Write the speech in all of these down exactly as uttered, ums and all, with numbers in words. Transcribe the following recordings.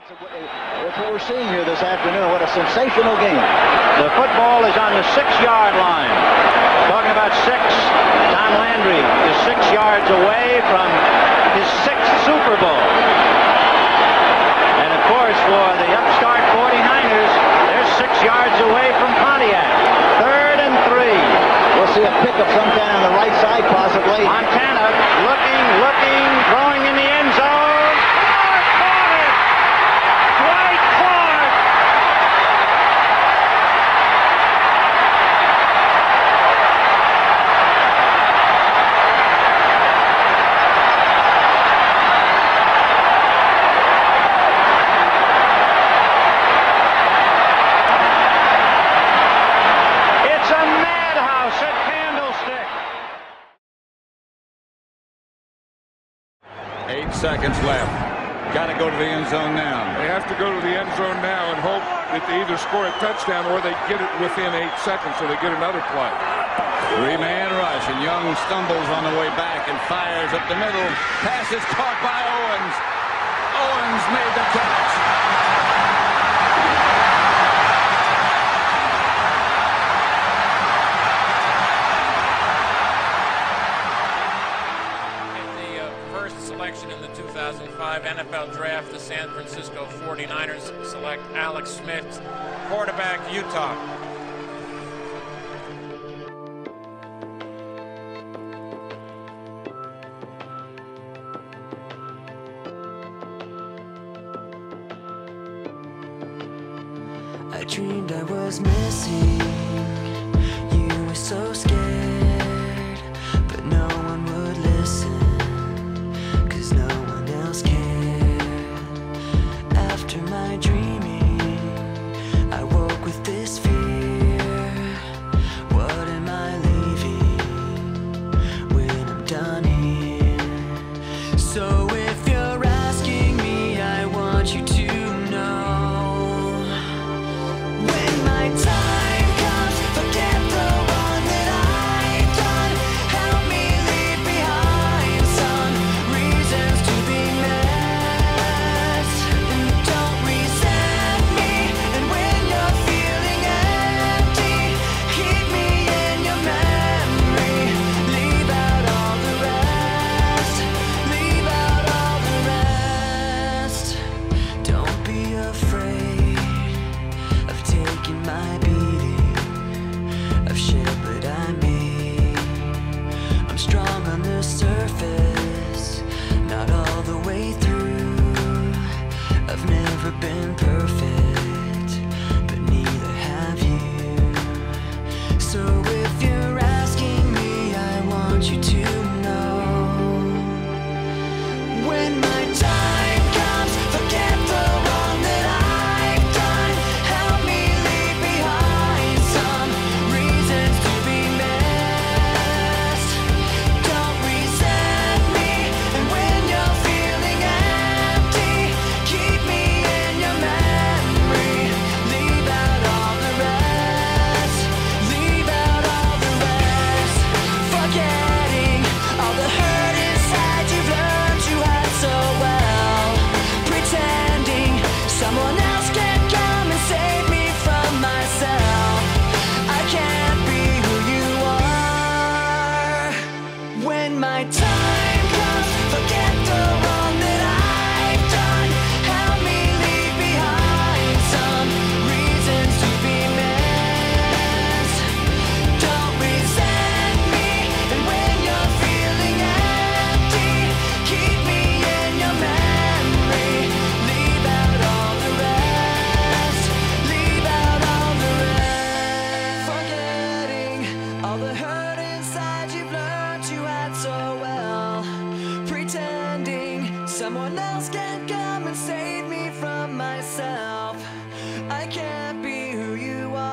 That's what we're seeing here this afternoon. What a sensational game. The football is on the six-yard line. Talking about six, Tom Landry is six yards away from his sixth Super Bowl. And of course, for the upstart forty-niners, they're six yards away from Pontiac. Third and three. We'll see a pickup sometime on the right side, possibly. Montana looking, looking, throwing in the end zone. Eight seconds left. Got to go to the end zone now. They have to go to the end zone now and hope that they either score a touchdown or they get it within eight seconds so they get another play. Three-man rush, and Young stumbles on the way back and fires up the middle. Pass is caught by Owens. Owens made the catch. Selection in the two thousand five N F L Draft, the San Francisco forty-niners select Alex Smith, quarterback, Utah. I dreamed I was missing. You were so scared, but no one would listen. After my dreaming, I woke with this fear. What am I leaving when I'm done here? So if you're asking me, I want you to know, when my time comes, forget the one that I've done. Help me leave behind some reasons to be met. Been perfect, but neither have you. So if you're asking me, I want you to know, when my time comes, forget the one that I've done. Help me leave behind some reasons to be missed. Don't resent me, and when you're feeling empty, keep me my time comes, forget the one that I've done. Help me leave behind some reasons to be missed. Don't resent me, and when you're feeling empty, keep me in your memory. Leave out all the rest. Leave out all the rest. Forgetting all the hurt inside you've learned you had so well, pretending someone else can come and save me from myself. I can't be who you are.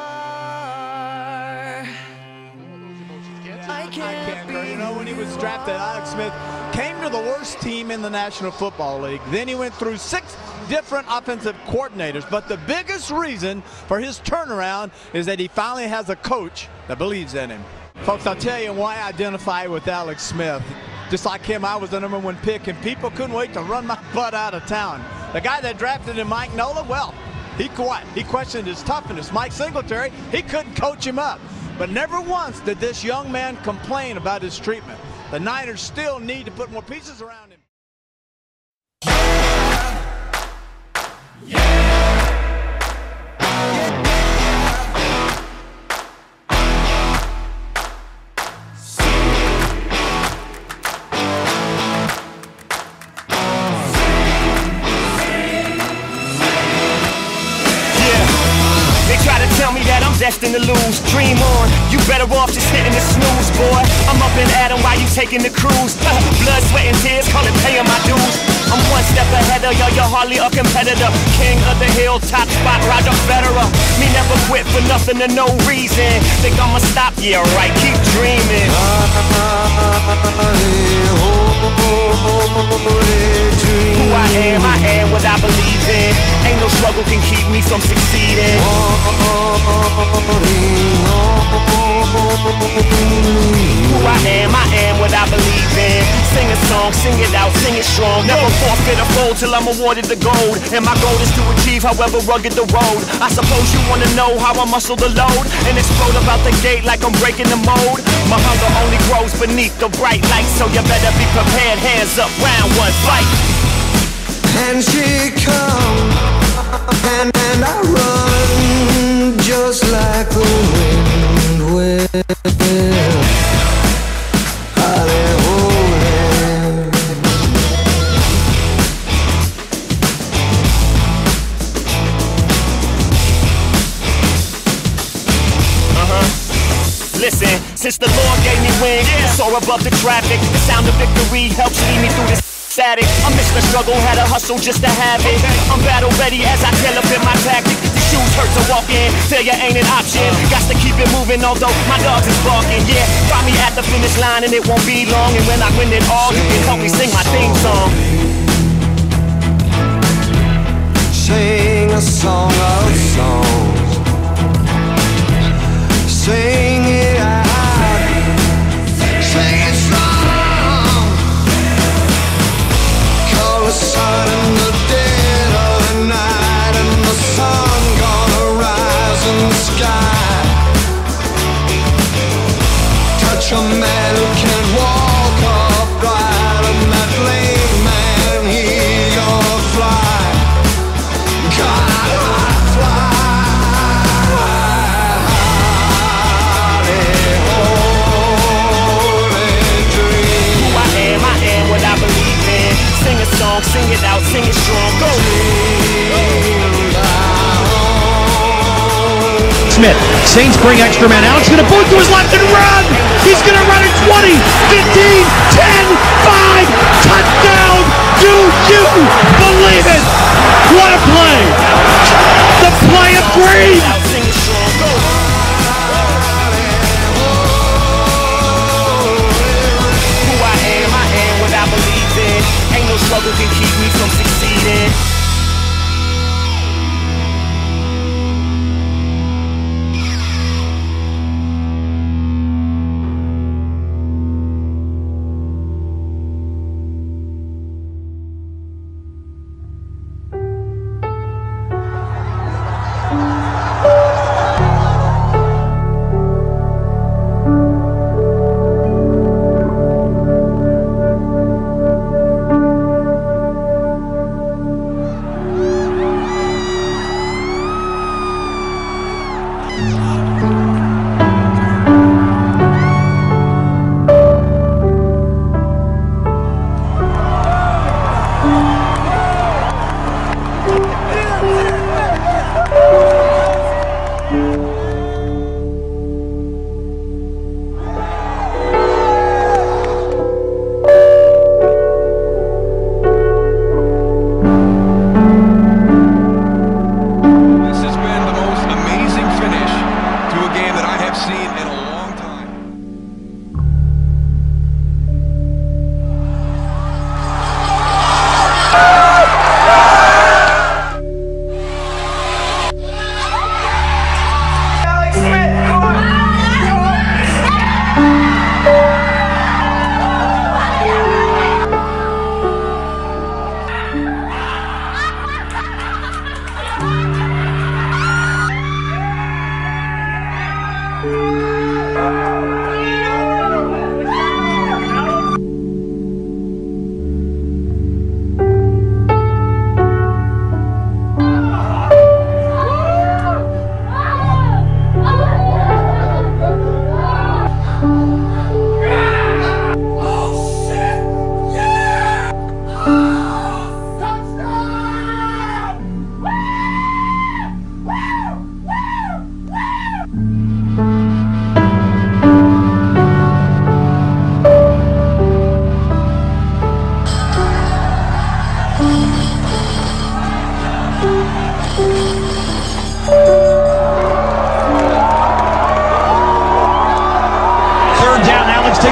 I can't, I can't be you know, when he was drafted, Alex Smith came to the worst team in the National Football League. Then he went through six different offensive coordinators, but the biggest reason for his turnaround is that he finally has a coach that believes in him. Folks, I'll tell you why I identify with Alex Smith. Just like him, I was the number one pick, and people couldn't wait to run my butt out of town. The guy that drafted him, Mike Nola, well, he what? He questioned his toughness. Mike Singletary, he couldn't coach him up. But never once did this young man complain about his treatment. The Niners still need to put more pieces around him. Tell me that I'm destined to lose. Dream on, you better off just hitting the snooze, boy. I'm up in Adam while you taking the cruise. Blood, sweat, and tears, call it paying my dues. I'm one step ahead of you, you're hardly a competitor. King of the hill, top spot, Roger Federer. Me never quit for nothing and no reason. Think I'ma stop? Yeah, right, keep dreaming. Who I am, I am what I believe in. Ain't no struggle can keep me from succeeding. Who I am, I am what I believe in. Sing a song, sing it out, sing it strong. Never forfeit a fold till I'm awarded the gold. And my goal is to achieve however rugged the road. I suppose you wanna know how I muscle the load and explode about the gate like I'm breaking the mold. My hunger only grows beneath the bright light, so you better be prepared. Hands up, round one, fight. And she comes, and, and I run just like the wind will. Uh-huh. Listen, since the Lord gave me wings, yeah. Soar above the traffic. The sound of victory helps lead me through this. I missed the struggle, had a hustle just to have it. I'm battle ready as I tailor fit my tactic. The shoes hurt to walk in, failure ain't an option. Got to keep it moving although my dogs is barking. Yeah, find me at the finish line and it won't be long. And when I win it all, you can help me sing my theme song. Sing a song of songs. Sing it out. Sing it strong. The sun in the dead of the night, and the sun gonna rise in the sky. Touch a man who can't walk upright, and that lame man, he gonna fly. Gonna fly. Holy, holy dream. Who I am, I am what I believe in. Sing a song, sing it out, sing it strong, go! Smith, Saints bring extra man, Alex gonna boot to his left and run! He's gonna run at twenty, fifteen, ten, five, touchdown! Do you believe it? What a play! The play of dreams! Sing it strong, go! Who I am, I am what I believe in. Ain't no struggle can keep me from succeeding.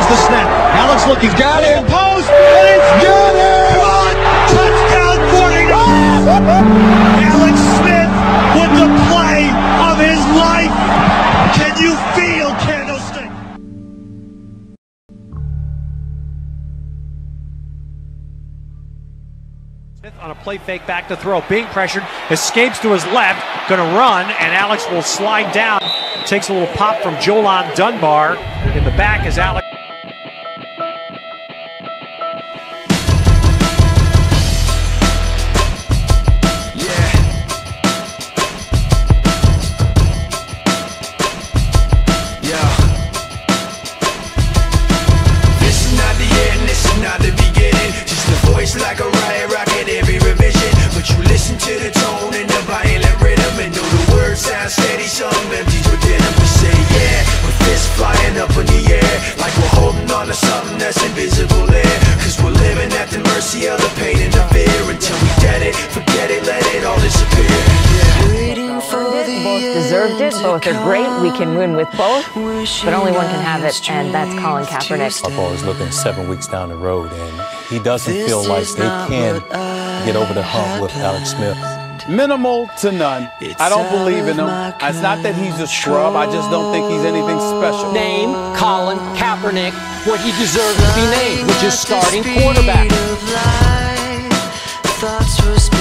Here's the snap. Alex looking, got him. Post, and it's got him. Touchdown forty-nine. Alex Smith with the play of his life. Can you feel Candlestick? Smith on a play fake back to throw, being pressured, escapes to his left, gonna run, and Alex will slide down. Takes a little pop from Jolan Dunbar. In the back is Alex. Like a riot rocket every revision, but you listen to the tone and the violent rhythm and know the words sound steady, some empties within them. We say yeah, with fists flying up in the air, like we're holding on to something that's invisible there, cause we're living at the mercy of the pain and the fear, until we get it, forget it, let it all disappear. Yeah. Waiting for the both deserved it, both are great, we can win with both, but only one can have it, and that's Colin Kaepernick. Football is looking seven weeks down the road, and he doesn't feel like they can get over the hump with Alex Smith. Minimal to none. I don't believe in him. It's not that he's a scrub. I just don't think he's anything special. Name Colin Kaepernick what he deserves to be named, which is starting quarterback. thoughts were